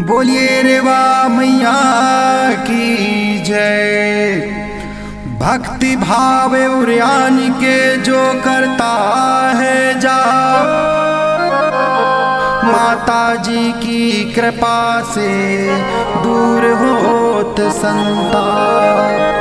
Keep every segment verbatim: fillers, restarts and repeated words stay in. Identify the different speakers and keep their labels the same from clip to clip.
Speaker 1: बोलिए रेवा मैया की जय। भक्ति भाव उरियान के जो करता है जाप, माता जी की कृपा से दूर होत संताप।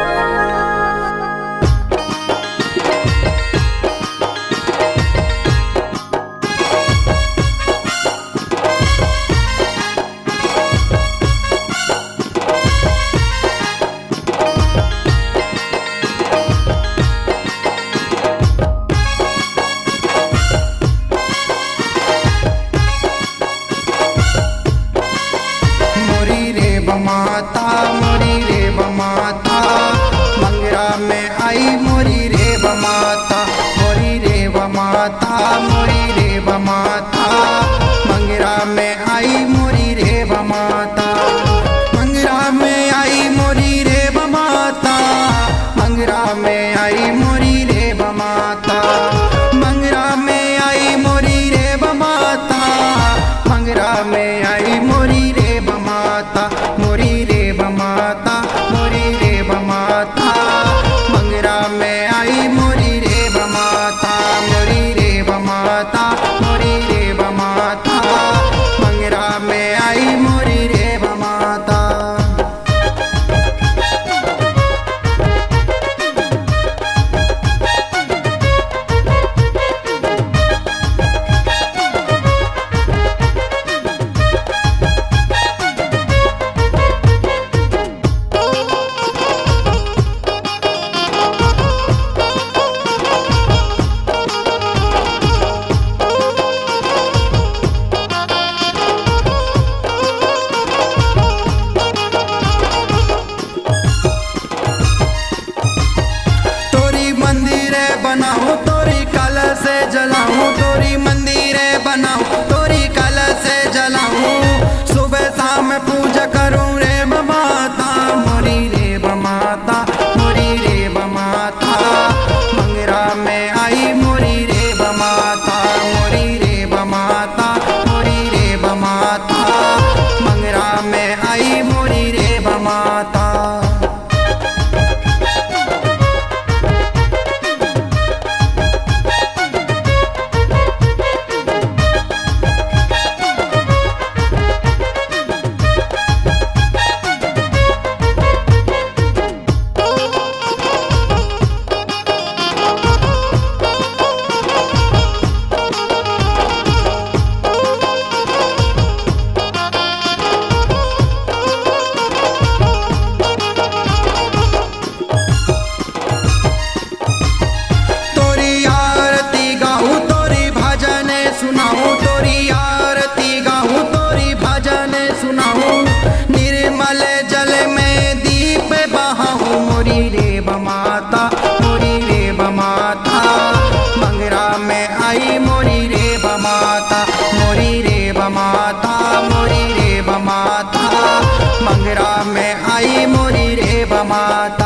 Speaker 1: माता मोरी रे माता मंगरा में आई मोरी रे माता, मोरी रे माता मोरी रे माता मंगरा में आई मोरी रे माता, मंगरा में आई मोरी रे माता, मंगरा में आई मोरी रे माता, मंगरा में आई मोरी रे माता, मंगरा में आई मोरी रे माता, मोरी रे माता, मोरी रे माता मंगरा में आई मोरी रे माता, मोरी रे माता, मोरी रे माता मंगरा में आई मोरी रे माता। बनाऊं तोरी कल से जलाऊं, तोरी मंदिर बनाऊं तोरी कल से जलाऊं, सुबह शाम पूजा करूं रे माता, मोरी रे माता, मोरी रे माता मंगरा में आई मोरी रे माता, मोरी रे माता, मोरी रे माता मंगरा में आई मोरी रे माता। सुनाऊं तोरी आरती गाऊं तोरी भजन सुनाऊं, निर्मल जल में दीप बहाऊं, मोरी रे माता, मोरी रे माता मंगरा में आई मोरी रे माता, मोरी रे माता, मोरी रे माता मंगरा में आई मोरी रे माता।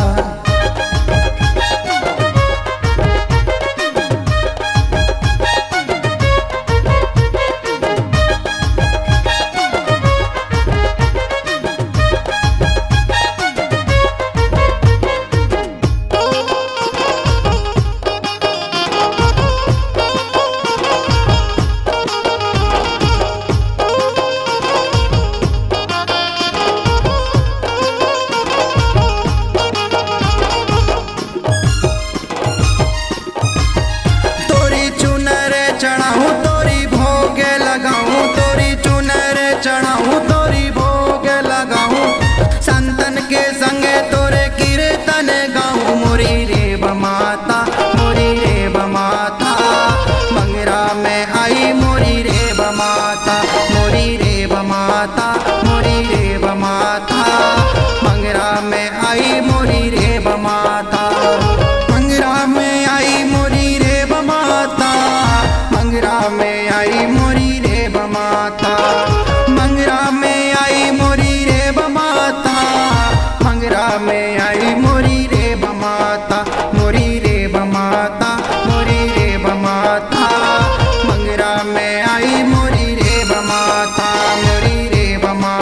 Speaker 1: चढ़ाऊं तोरी भोग लगाऊं, तोरी चुनर चढ़ाऊं तोरी भोग लगाऊं, संतन के संगे तोरे कीर्तन गाऊं, मोरी रे माता, मोरी रे माता मंगरा में आई मोरी रे माता, मोरी रे माता, मोरी रे माता मंगरा में आई मोरी रे माता, मंगरा में आई मोरी रे माता, मंगरा में आई मोरी रे माता, मंगरा में आई मोरी रे माता, मंगरा में आई मोरी रे माता, मोरी रे माता, मोरी रे माता मंगरा में आई मोरी रे माता, मोरी रे माता।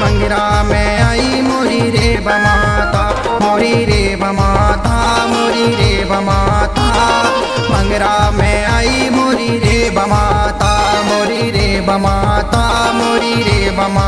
Speaker 1: मंगरा में आई मोरी रेव माता, मोरी रेव माता, मोरी रेव माता, मंगरा में आई मोरी रेव माता, मोरी रेव माता, मोरी रेव माता।